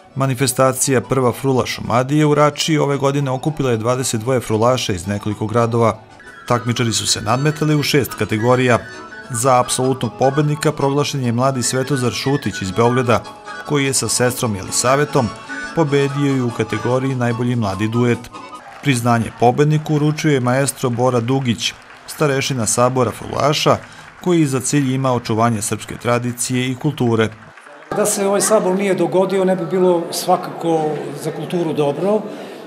Manifestacija Prva frula Šumadije u Rači ove godine okupila je 22 frulaša iz nekoliko gradova. Takmičari su se nadmetali u 6 kategorija. Za apsolutnog pobednika proglašen je mladi Svetozar Šutić iz Beograda, koji je sa sestrom Jelisavetom pobedio i u kategoriji najbolji mladi duet. Priznanje pobedniku uručio je maestro Bora Dugić, starešina Sabora frulaša, koji za cilj ima očuvanje srpske tradicije i kulture. Da se ovaj sabor nije dogodio, ne bi bilo svakako za kulturu dobro.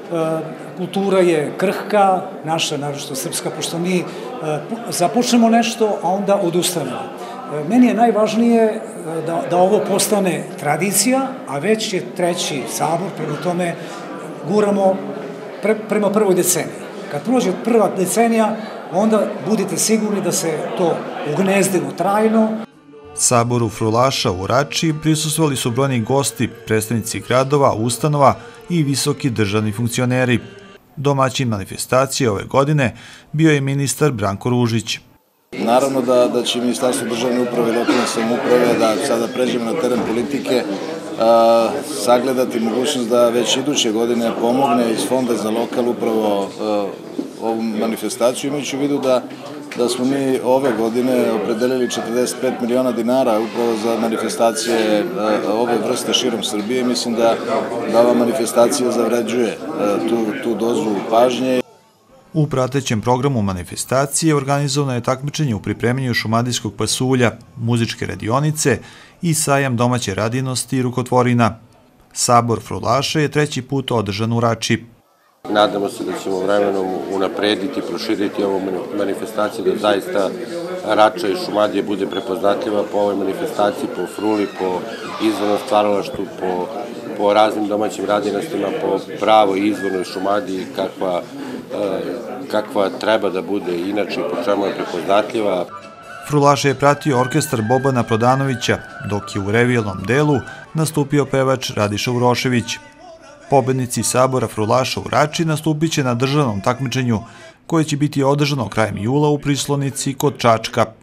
Kultura je krhka, naša, naročito srpska, pošto mi započnemo nešto, a onda odustanemo. Meni je najvažnije da ovo postane tradicija, a već je 3. sabor, prema tome guramo prema prvoj deceniji. Kad prođe prva decenija, onda budite sigurni da se to ugnezdilo trajno. Saboru frulaša u Rači prisustvovali su brojni gosti, predstavnici gradova, ustanova i visoki državni funkcioneri. Domaćin manifestacije ove godine bio je ministar Branko Ružić. Naravno da će Ministarstvo državne uprave i lokalne samouprave, da sada pređemo na teren politike, sagledati mogućnost da već iduće godine pomogne iz Fonda za lokal upravo ovu manifestaciju, imajući u vidu da smo mi ove godine opredelili 45 miliona dinara upravo za manifestacije ove vrste širom Srbije. Mislim da ova manifestacija zavređuje tu dozu pažnje. U pratećem programu manifestacije organizovano je takmičenje u pripremanju šumadijskog pasulja, muzičke radionice i sajam domaće radinosti i rukotvorina. Sabor frulaša je 3. put održan u Rači. Nadamo se da ćemo vremenom unaprediti, proširiti ovu manifestaciju, da zaista Rača i Šumadija bude prepoznatljiva po ovoj manifestaciji, po fruli, po izvornom stvaralaštvu, po raznim domaćim radinostima, po pravoj izvornoj Šumadiji kakva treba da bude inače i po čemu je prepoznatljiva. Frulaše je pratio orkestar Bobana Prodanovića, dok je u revijalnom delu nastupio pevač Radiša Urošević. Pobednici Sabora frulaša u Rači nastupit će na državnom takmičenju, koje će biti održano krajem jula u Prislonici kod Čačka.